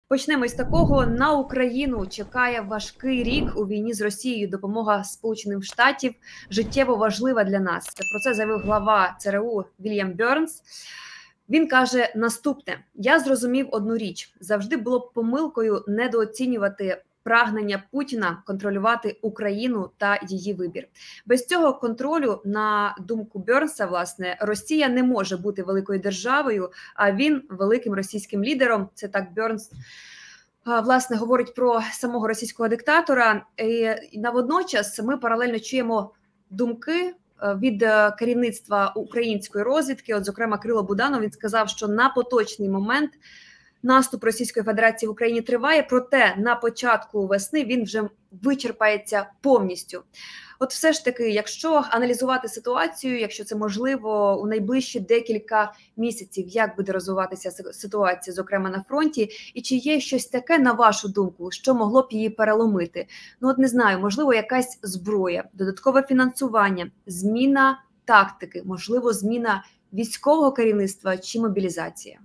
Почнемо з такого. На Україну чекає важкий рік у війні з Росією. Допомога Сполучених Штатів життєво важлива для нас. Про це заявив глава ЦРУ Вільям Бернс. Він каже наступне: «Я зрозумів одну річ. Завжди було б помилкою недооцінювати прагнення Путіна контролювати Україну та її вибір. Без цього контролю, на думку Бернса, власне, Росія не може бути великою державою, а він великим російським лідером». Це так Бернс, власне, говорить про самого російського диктатора. І водночас ми паралельно чуємо думки від керівництва української розвідки. От, зокрема, Кирило Буданов, він сказав, що на поточний момент наступ Російської Федерації в Україні триває, проте на початку весни він вже вичерпається повністю. От все ж таки, якщо аналізувати ситуацію, якщо це можливо, у найближчі декілька місяців, як буде розвиватися ситуація, зокрема на фронті, і чи є щось таке, на вашу думку, що могло б її переломити? Ну от не знаю, можливо, якась зброя, додаткове фінансування, зміна тактики, можливо, зміна військового керівництва чи мобілізація?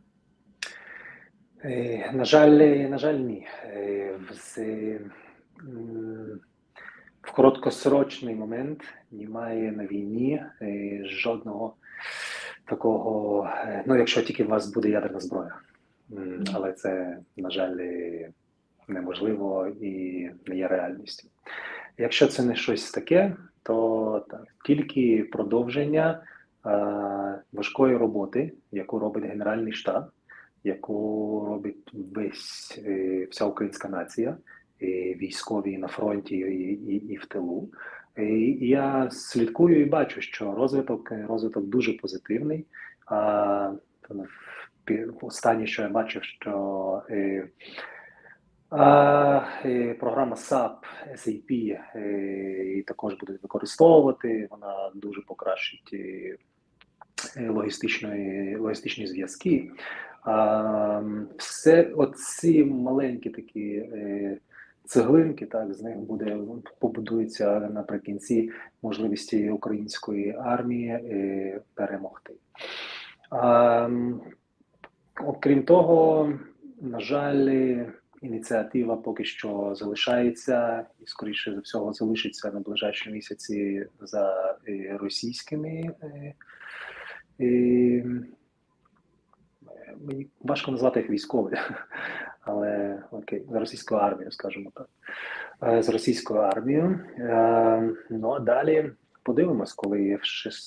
На жаль, ні. В короткосрочний момент немає на війні жодного такого, ну якщо тільки у вас буде ядерна зброя. Але це, на жаль, неможливо і не є реальністю. Якщо це не щось таке, то так, тільки продовження важкої роботи, яку робить Генеральний штаб, яку робить вся українська нація, і військові на фронті і в тилу. І я слідкую і бачу, що розвиток дуже позитивний. Останнє, що я бачив, що програма SAP, SAP також будуть використовувати, вона дуже покращить логістичні зв'язки. Все оці маленькі такі цеглинки, так, з них побудується наприкінці можливості української армії перемогти. Окрім того, на жаль, ініціатива поки що залишається і, скоріше за всього, залишиться на ближайші місяці за російськими. Мені важко назвати їх військові, але окей, за російською армією, скажімо так. З російською армією. Ну а далі подивимось, коли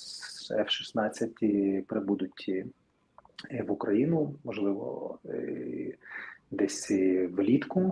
F-16 прибудуть в Україну, можливо, десь влітку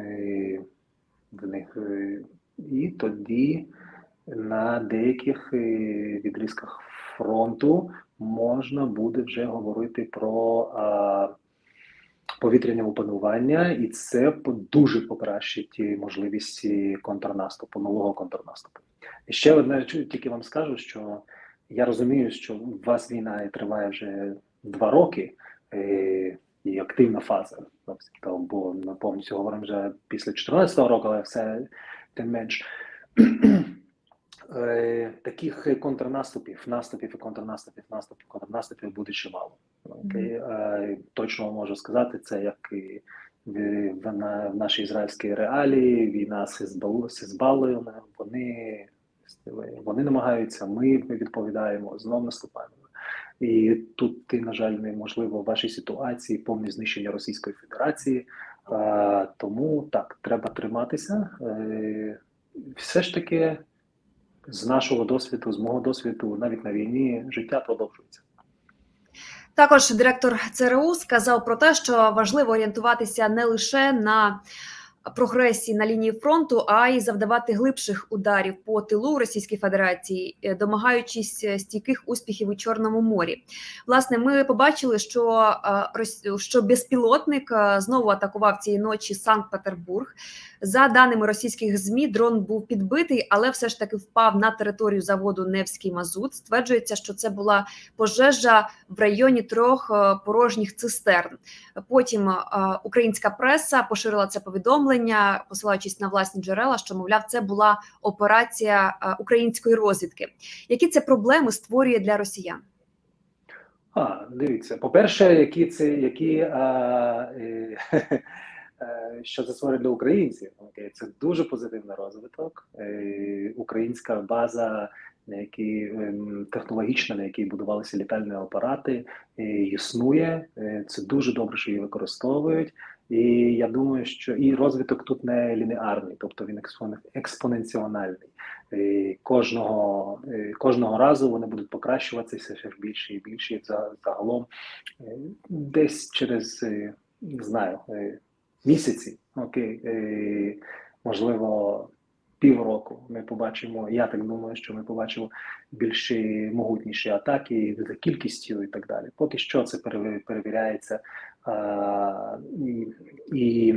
в них, і тоді на деяких відрізках фронту можна буде вже говорити про повітряне опанування, і це дуже покращить можливість контрнаступу, нового контрнаступу. І ще одне, тільки вам скажу, що я розумію, що у вас війна триває вже 2 роки, і активна фаза, бо ми повністю говоримо вже після 2014 року, але все тим менш. Таких контрнаступів, наступів і контрнаступів буде чимало. Точно можу сказати, це як і в нашій ізраїльській реалії, війна з Хезболлою, вони намагаються, ми відповідаємо, знов наступаємо. І тут, на жаль, неможливо в вашій ситуації повне знищення Російської Федерації, тому так, треба триматися. Все ж таки, з нашого досвіду, з мого досвіду, навіть на війні, життя продовжується. Також директор ЦРУ сказав про те, що важливо орієнтуватися не лише на прогресії на лінії фронту, а й завдавати глибших ударів по тилу Російської Федерації, домагаючись стійких успіхів у Чорному морі. Власне, ми побачили, що безпілотник знову атакував цієї ночі Санкт-Петербург. За даними російських ЗМІ, дрон був підбитий, але все ж таки впав на територію заводу «Невський мазут». Стверджується, що це була пожежа в районі 3 порожніх цистерн. Потім українська преса поширила це повідомлення, посилаючись на власні джерела, що, мовляв, це була операція української розвідки. Які це проблеми створює для росіян? Дивіться, по-перше, що це створить для українців? Окей, це дуже позитивний розвиток. Українська база, на якій технологічна, на якій будувалися літальні апарати, існує. Це дуже добре, що її використовують. І я думаю, що і розвиток тут не лінеарний, тобто він експоненціональний. Кожного разу вони будуть покращуватися ще більше і більше. І загалом десь через, не знаю, місяці, окей, можливо, півроку ми побачимо, я так думаю, що ми побачимо більш могутніші атаки за кількістю і так далі. Поки що це перевіряється і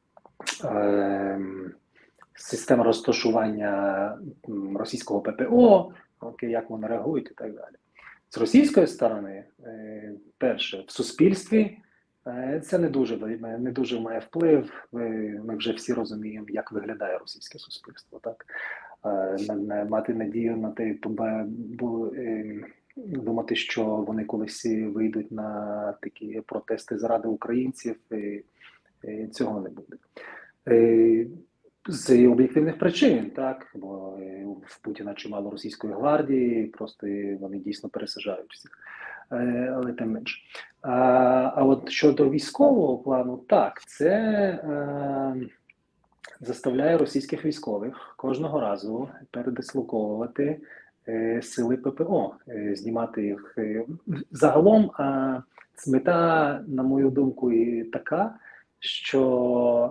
система розташування російського ППО, окей, як вони реагують і так далі. З російської сторони, перше, в суспільстві це не дуже має вплив. Ми вже всі розуміємо, як виглядає російське суспільство. Так? Мати надію на те, думати, що вони колись вийдуть на такі протести заради українців, цього не буде. З об'єктивних причин, так, бо в Путіна чимало російської гвардії, просто вони дійсно пересаджають всіх, але тим менше. А от щодо військового плану, так, це заставляє російських військових кожного разу передислоковувати сили ППО, знімати їх. Загалом мета, на мою думку, і така, що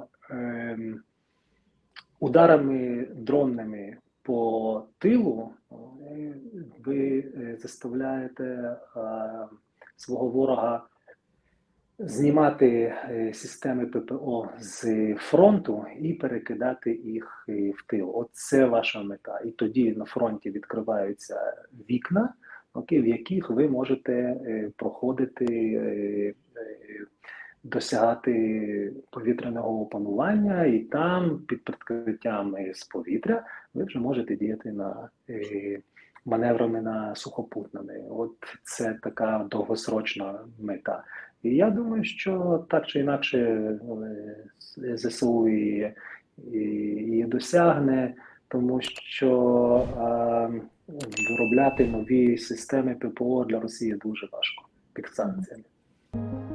ударами дронними по тилу ви заставляєте свого ворога знімати системи ППО з фронту і перекидати їх в тил. Оце ваша мета. І тоді на фронті відкриваються вікна, в яких ви можете проходити, досягати повітряного опанування, і там під прикриттям з повітря ви вже можете діяти на маневрами на сухопутними. От це така довгосрочна мета. І я думаю, що так чи інакше ЗСУ і досягне, тому що виробляти нові системи ППО для Росії дуже важко під санкціями.